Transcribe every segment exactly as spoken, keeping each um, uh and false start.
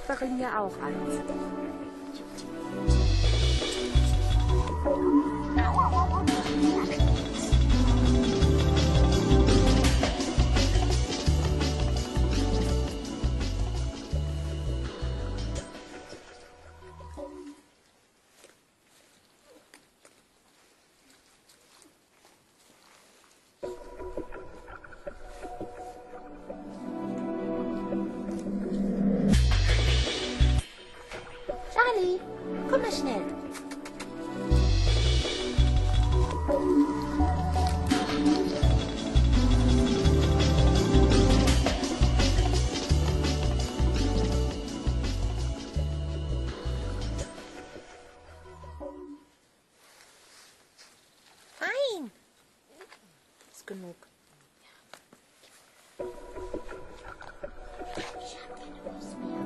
Nachbarin ja auch eins. Charlie, komm mal schnell. Nein. Ist genug. Ich habe keine Lust mehr.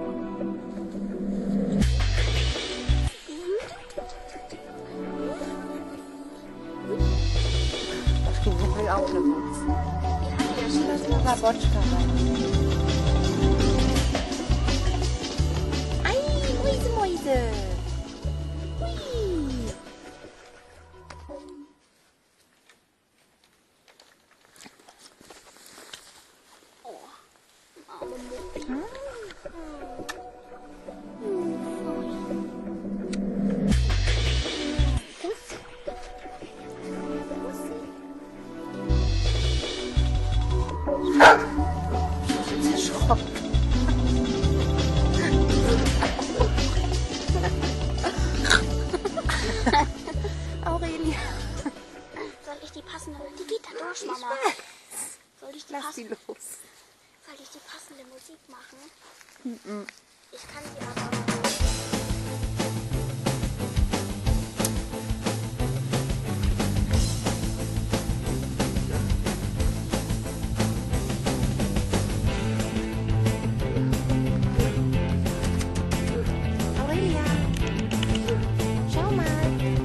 Ich will auch eine Wurst. Die hat ja schon das Babotschka rein. Ei, Mäuse, Mäuse. Hui. Oh, arme Mutti. Hm? Aurelia. Soll ich die passende... Die geht da durch, Mama. Soll ich die, Lass pass sie los. Soll ich die passende Musik machen? Mm-mm. Ich kann sie aber... Aurelia. Schau mal.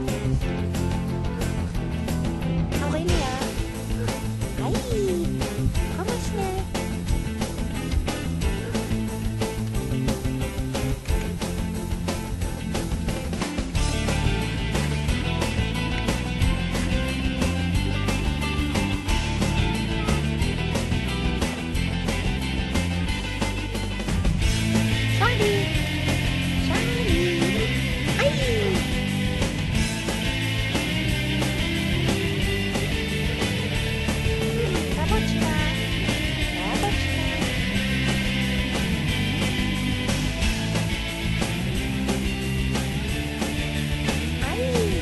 Aurelia. Hi. Komm mal schnell. Charlie. Charlie. Ei. Babotschka. Babotschka. Ei.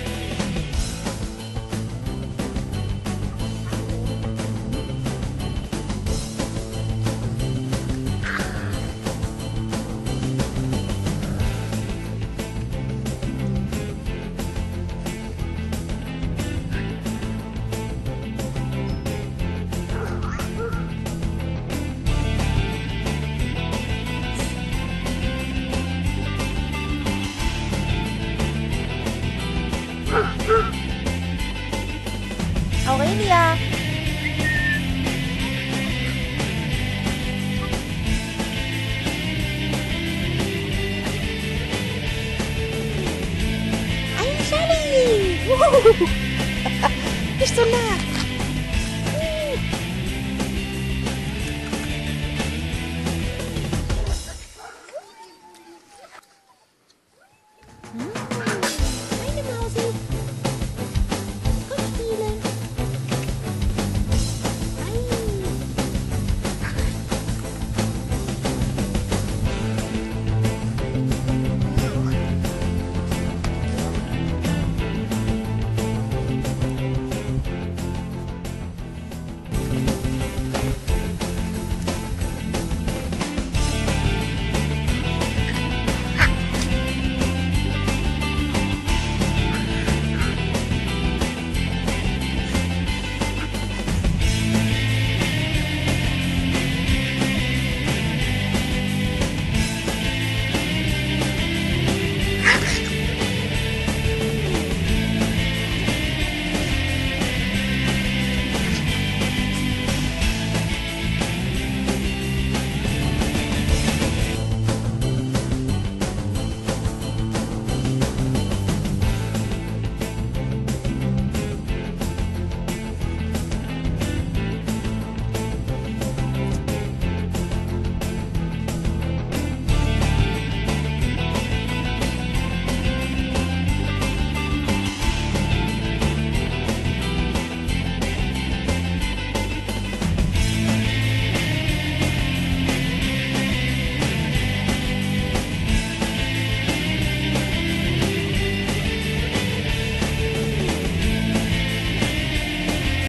Aurelia. Ein Charlie. Wuhu.